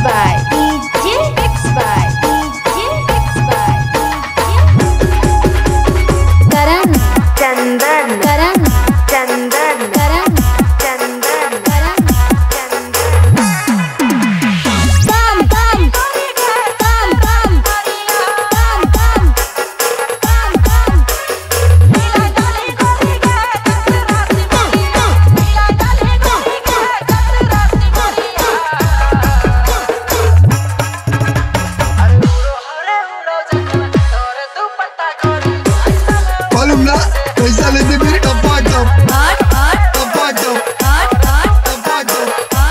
by DJ, mix by DJ, mix by Karan Chandan Karan Chandan Karan Chandan Karan Bam bam bam bam bam bam मालूम ना पैसा लेते मेरे टप्पा टप टप्पा टप टप्पा टप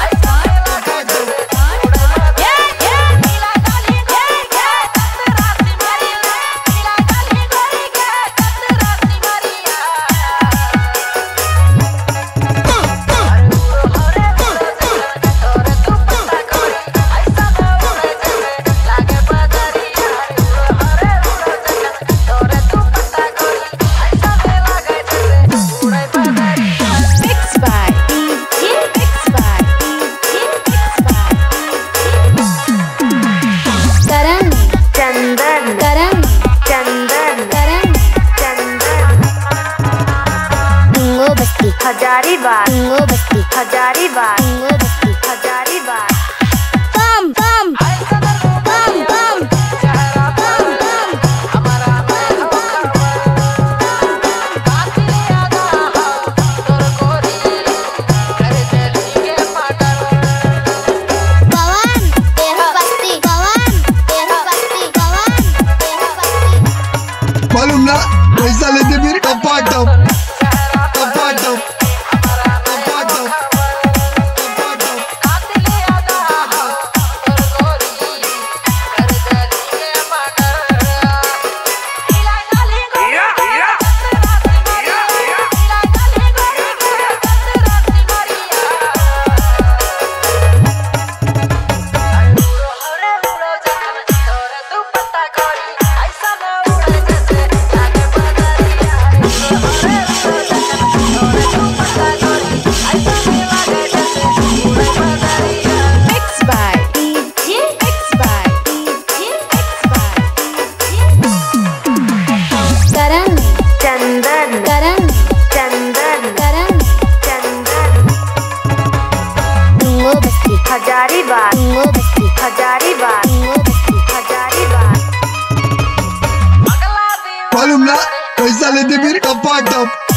Hajaribaग, Hajaribaag, Hajaribaag. Bam bam bam bam bam bam. Kawan, tera pasti kawan, tera pasti kawan, tera pasti. मालूम ना पैसा लेते मेरे टप्पा टप टप्पा टप Hajaribaag, Hajaribaag, Hajaribaag. मालूम ना पैसा लेते मेरे टप्पा टप